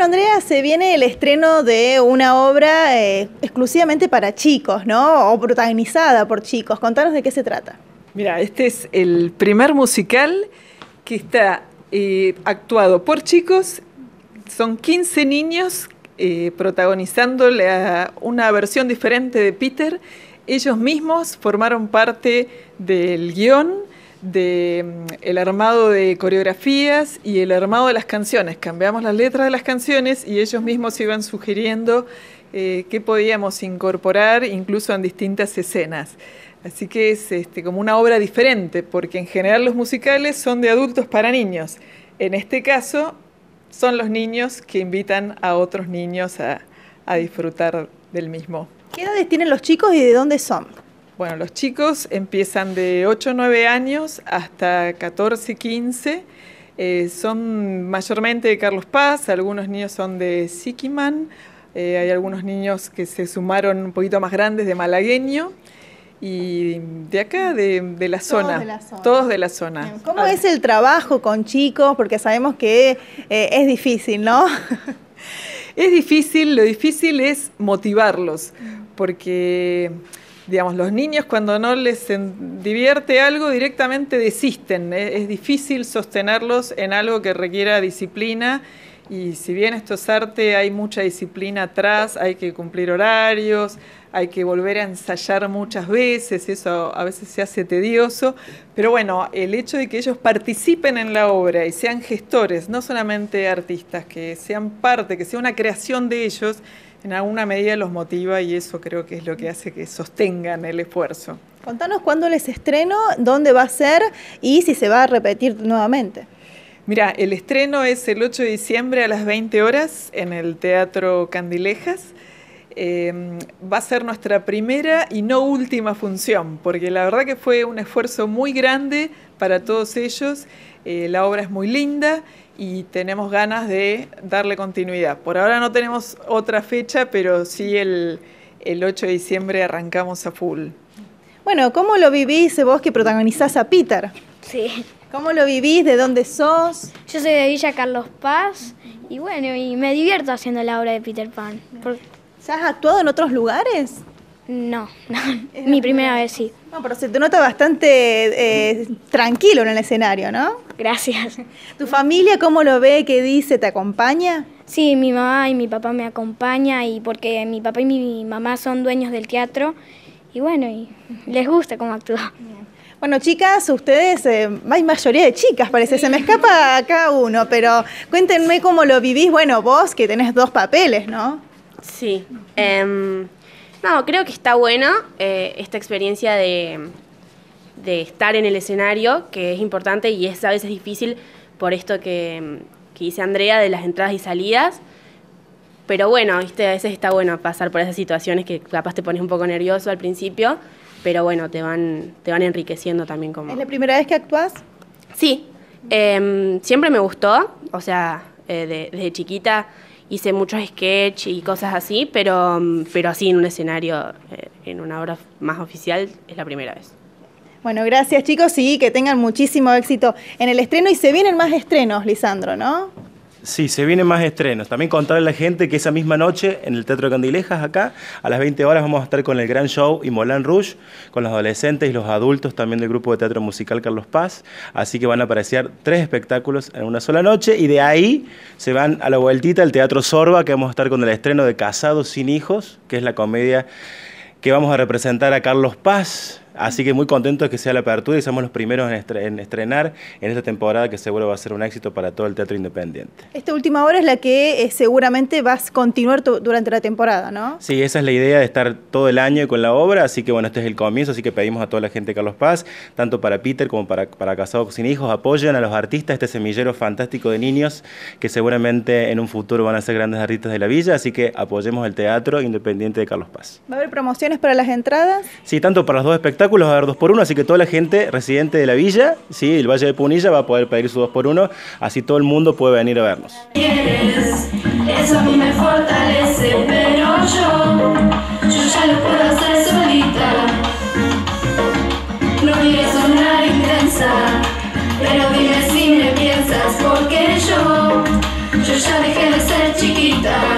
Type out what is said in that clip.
bueno, Andrea, se viene el estreno de una obra exclusivamente para chicos, ¿no? O protagonizada por chicos. Contanos de qué se trata. Mira, este es el primer musical que está actuado por chicos. Son 15 niños protagonizando una versión diferente de Peter. Ellos mismos formaron parte del guión, del armado de coreografías y el armado de las canciones. Cambiamos las letras de las canciones y ellos mismos iban sugiriendo qué podíamos incorporar incluso en distintas escenas. Así que es como una obra diferente, porque en general los musicales son de adultos para niños. En este caso son los niños que invitan a otros niños a disfrutar del mismo. ¿Qué edades tienen los chicos y de dónde son? Bueno, los chicos empiezan de 8 o 9 años hasta 14, 15. Son mayormente de Carlos Paz, algunos niños son de Siquiman, hay algunos niños que se sumaron un poquito más grandes de Malagueño y de acá, de la zona. Todos de la zona. Bien. ¿Cómo es el trabajo con chicos? Porque sabemos que es difícil, ¿no? Es difícil, lo difícil es motivarlos, porque digamos, los niños cuando no les divierte algo directamente desisten. Es difícil sostenerlos en algo que requiera disciplina y si bien esto es arte, hay mucha disciplina atrás, hay que cumplir horarios, hay que volver a ensayar muchas veces, eso a veces se hace tedioso, pero bueno, el hecho de que ellos participen en la obra y sean gestores, no solamente artistas, que sean parte, que sea una creación de ellos, en alguna medida los motiva y eso creo que es lo que hace que sostengan el esfuerzo. Contanos cuándo les estreno, dónde va a ser y si se va a repetir nuevamente. Mira, el estreno es el 8 de diciembre a las 20 horas en el Teatro Candilejas. Va a ser nuestra primera y no última función, porque la verdad que fue un esfuerzo muy grande para todos ellos. La obra es muy linda y tenemos ganas de darle continuidad. Por ahora no tenemos otra fecha, pero sí el 8 de diciembre arrancamos a full. Bueno, ¿cómo lo vivís vos que protagonizás a Peter? Sí. ¿Cómo lo vivís? ¿De dónde sos? Yo soy de Villa Carlos Paz y bueno, y me divierto haciendo la obra de Peter Pan. ¿Ya has actuado en otros lugares? No, mi primera vez sí. No, pero se te nota bastante tranquilo en el escenario, ¿no? Gracias. ¿Tu familia cómo lo ve? ¿Qué dice? ¿Te acompaña? Sí, mi mamá y mi papá me acompañan y porque mi papá y mi mamá son dueños del teatro y bueno, y les gusta cómo actúo. Bueno, chicas, ustedes, hay mayoría de chicas, parece, se me escapa acá uno, pero cuéntenme cómo lo vivís, bueno, vos que tenés 2 papeles, ¿no? Sí, no, creo que está bueno esta experiencia de estar en el escenario, que es importante y es a veces difícil por esto que dice Andrea de las entradas y salidas, pero bueno, ¿viste? A veces está bueno pasar por esas situaciones que capaz te pones un poco nervioso al principio, pero bueno, te van enriqueciendo también como... ¿Es la primera vez que actuás? Sí, siempre me gustó, o sea, desde chiquita hice muchos sketch y cosas así, pero así en un escenario, en una obra más oficial, es la primera vez. Bueno, gracias chicos y que tengan muchísimo éxito en el estreno y se vienen más estrenos, Lisandro, ¿no? Sí, se vienen más estrenos. También contarle a la gente que esa misma noche en el Teatro Candilejas, acá, a las 20 horas vamos a estar con el gran show y Moulin Rouge, con los adolescentes y los adultos también del grupo de teatro musical Carlos Paz. Así que van a aparecer 3 espectáculos en una sola noche y de ahí se van a la vueltita al Teatro Sorba, que vamos a estar con el estreno de Casados sin Hijos, que es la comedia que vamos a representar a Carlos Paz. Así que muy contentos de que sea la apertura y somos los primeros en estrenar en esta temporada que seguro va a ser un éxito para todo el teatro independiente. Esta última obra es la que seguramente vas a continuar durante la temporada, ¿no? Sí, esa es la idea de estar todo el año con la obra, así que bueno, este es el comienzo, así que pedimos a toda la gente de Carlos Paz, tanto para Peter como para Casados sin Hijos, apoyen a los artistas, este semillero fantástico de niños que seguramente en un futuro van a ser grandes artistas de la villa, así que apoyemos el teatro independiente de Carlos Paz. ¿Va a haber promociones para las entradas? Sí, tanto para los 2 espectáculos, va a haber 2 por 1, así que toda la gente residente de la villa, sí, el Valle de Punilla, va a poder pedir su 2 por 1, así todo el mundo puede venir a vernos. Eso a mí me fortalece, pero yo ya lo puedo hacer solita. No voy a sonar intensa, pero dime si me piensas, porque yo ya dejé de ser chica. chiquita.